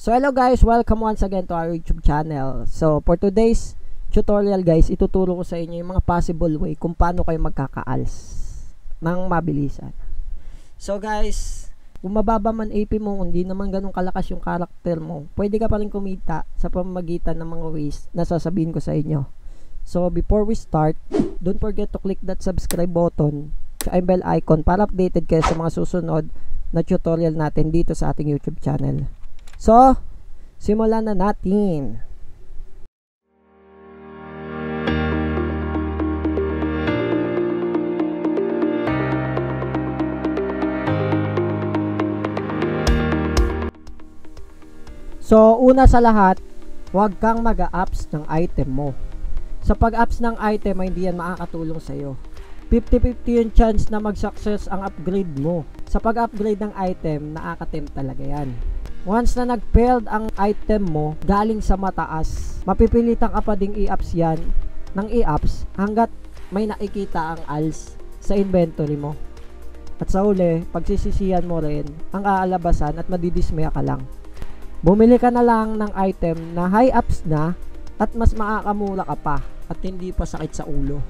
So hello guys, welcome once again to our YouTube channel. So for today's tutorial guys, ituturo ko sa inyo yung mga possible way kung paano kayo magkaka-ALS ng mabilisan. So guys, kung mababa man AP mo, hindi naman ganun kalakas yung karakter mo, pwede ka pa rin kumita sa pamamagitan ng mga ways na sasabihin ko sa inyo. So before we start, don't forget to click that subscribe button at bell icon para updated kayo sa mga susunod na tutorial natin dito sa ating YouTube channel. So, simulan na natin. So, una sa lahat, huwag kang mag-a-ups ng item mo. Sa pag-ups ng item, hindi yan makakatulong sa'yo. 50-50 yung chance na mag-success ang upgrade mo. Sa pag-upgrade ng item, nakaka-tempt talaga yan. Once na nag-failed ang item mo galing sa mataas, mapipilitan ka pa ding i-ups yan ng i-ups hanggat may nakikita ang ALS sa inventory mo. At sa huli, pagsisisihan mo rin ang aalabasan at madidismaya ka lang. Bumili ka na lang ng item na high ups na at mas makakamura ka pa at hindi pa sakit sa ulo.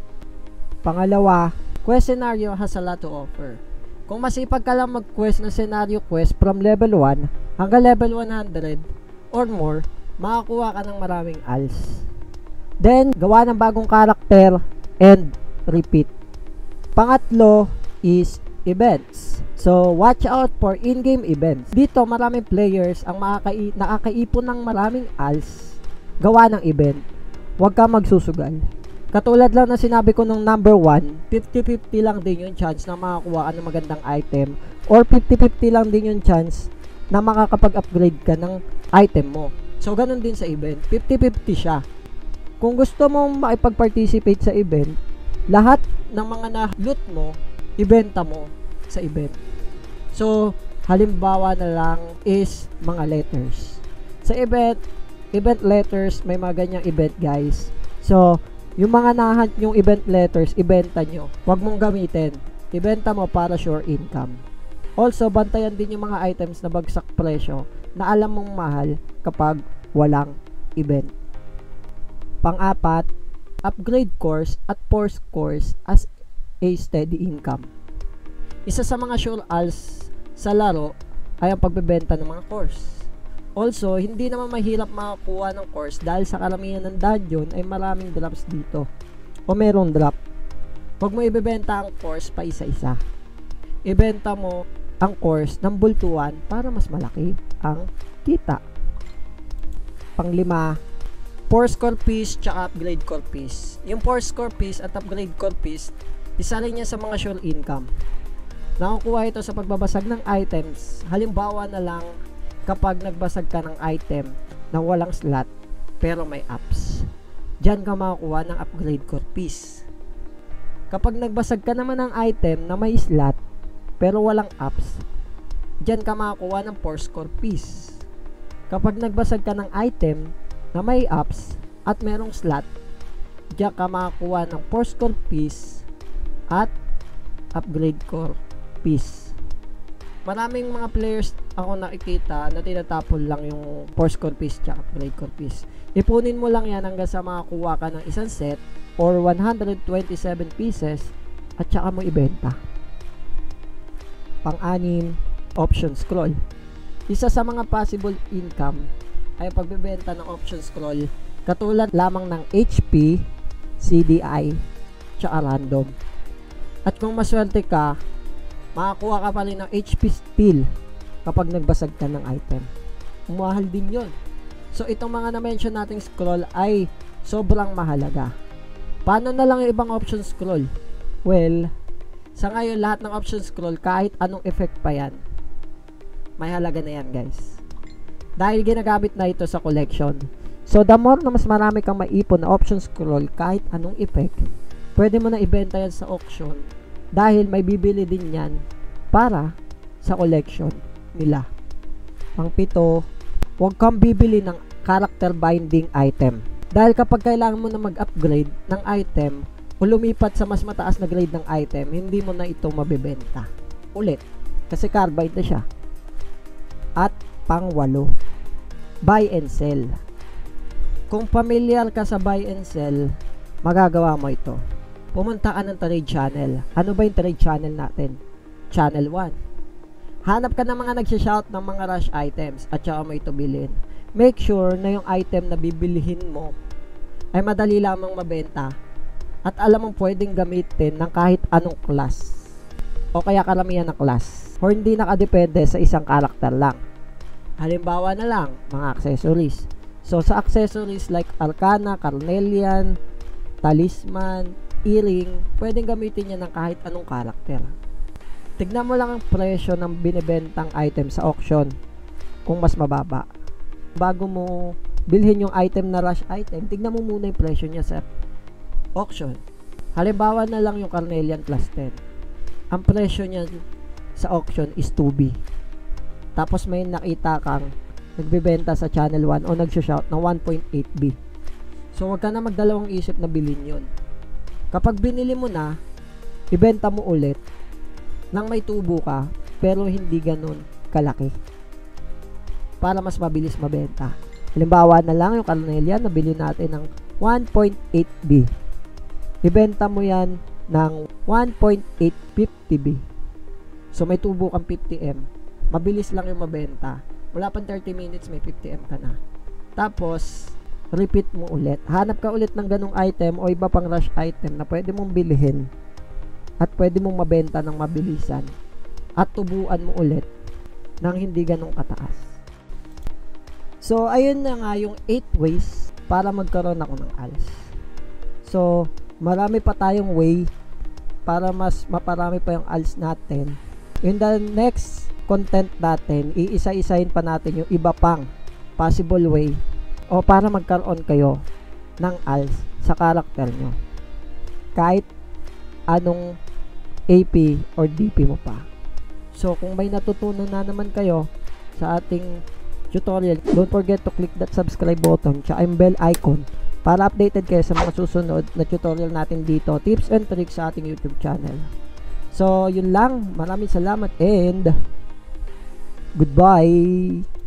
Pangalawa, quest scenario has a lot to offer. Kung masipag ka lang mag-quest ng scenario quest from level 1 hanggang level 100 or more, makakuha ka ng maraming ALS. Then, gawa ng bagong karakter and repeat. Pangatlo is events. So, watch out for in-game events. Dito, maraming players ang nakakaipon ng maraming ALS gawa ng event. Huwag ka magsusugal. Katulad lang na sinabi ko nung number 1, 50-50 lang din yung chance na makakuha ka ng magandang item or 50-50 lang din yung chance na makakapag-upgrade ka ng item mo. So, ganun din sa event. 50-50 siya. Kung gusto mong makipag-participate sa event, lahat ng mga na-loot mo, ibenta mo sa event. So, halimbawa na lang is mga letters. Sa event letters, may mga ganyang event guys. So, yung mga nahunt yung event letters, ibenta nyo. Huwag mong gamitin. Ibenta mo para sure income. Also, bantayan din yung mga items na bagsak presyo na alam mong mahal kapag walang event. Pang-apat, upgrade course at force course as a steady income. Isa sa mga sure ALS sa laro ay ang pagbebenta ng mga course. Also, hindi naman mahirap makakuha ng course dahil sa karamihan ng dungeon ay maraming drops dito. O merong drop. Huwag mo ibebenta ang course pa isa-isa. Ibenta mo ang course ng bultuan para mas malaki ang kita. Panglima, force core piece tsaka upgrade core piece. Yung force core piece at upgrade core piece, isa rin yan sa mga sure income. Nakukuha ito sa pagbabasag ng items. Halimbawa na lang, kapag nagbasag ka ng item na walang slot pero may ups, dyan ka makakuha ng upgrade core piece. Kapag nagbasag ka naman ng item na may slot pero walang ups, dyan ka makakuha ng force core piece. Kapag nagbasag ka ng item na may ups at merong slot, dyan ka makakuha ng force core piece at upgrade core piece. Maraming mga players ako nakikita na tinatapon lang yung force core piece at upgrade core piece. Ipunin mo lang yan hanggang sa makakuha ka ng isang set or 127 pieces at saka mo ibenta. Pang-anim, option scroll. Isa sa mga possible income ay pagbebenta ng option scroll katulad lamang ng HP, CDI, tsaka random. At kung maswerte ka, makakuha ka pa rin ng HP Steel kapag nagbasag ka ng item. Umahal din yon. So, itong mga na-mention nating scroll ay sobrang mahalaga. Paano na lang yung ibang option scroll? Well, sa ngayon lahat ng option scroll, kahit anong effect pa yan, may halaga na yan guys. Dahil ginagamit na ito sa collection. So, the more na mas marami kang maipon na option scroll kahit anong effect, pwede mo na ibenta yan sa auction dahil may bibili din yan para sa collection nila. Pang-pito, huwag kang bibili ng character binding item. Dahil kapag kailangan mo na mag-upgrade ng item o lumipat sa mas mataas na grade ng item, hindi mo na ito mabibenta ulit kasi carbide na siya. At pang-8, buy and sell. Kung familiar ka sa buy and sell, magagawa mo ito. Pumunta ka ng trade channel. Ano ba yung trade channel natin? Channel 1. Hanap ka ng mga nagsishout ng mga rush items at saka mo ito bilhin. Make sure na yung item na bibilihin mo ay madali lamang mabenta at alam mong pwedeng gamitin ng kahit anong class o kaya karamihan ng class or hindi nakadepende sa isang karakter lang. Halimbawa na lang, mga accessories. So sa accessories like Arcana, Carnelian, Talisman, Earring, pwedeng gamitin yan ng kahit anong karakter. Tignan mo lang ang presyo ng binibentang item sa auction kung mas mababa. Bago mo bilhin yung item na rush item, tignan mo muna yung presyo niya sa auction. Halimbawa na lang yung Carnelian plus 10. Ang presyo niya sa auction is 2B. Tapos may nakita kang nagbebenta sa channel 1 o nagsho-shout na 1.8B. So wag ka na magdalawang isip na bilhin yun. Kapag binili mo na, ibenta mo ulit nang may tubo ka pero hindi ganun kalaki para mas mabilis mabenta. Halimbawa na lang yung Carnelian na bilhin natin ng 1.8B. Ibenta mo yan ng 1.850B. So may tubo kang 50M. Mabilis lang yung mabenta. Wala pang 30 minutes may 50M ka na. Tapos repeat mo ulit. Hanap ka ulit ng ganung item o iba pang rush item na pwede mong bilhin at pwede mong mabenta ng mabilisan at tubuan mo ulit ng hindi ganong kataas. So ayun na nga yung 8 ways para magkaroon ako ng ALS. So marami pa tayong way para mas maparami pa yung ALS natin. In the next content natin, iisa-isahin pa natin yung iba pang possible way o para magkaroon kayo ng ALS sa karakter nyo. Kahit anong AP or DP mo pa. So kung may natutunan na naman kayo sa ating tutorial, don't forget to click that subscribe button tsaka yung bell icon para updated kayo sa mga susunod na tutorial natin dito, tips and tricks sa ating YouTube channel. So yun lang, maraming salamat and goodbye.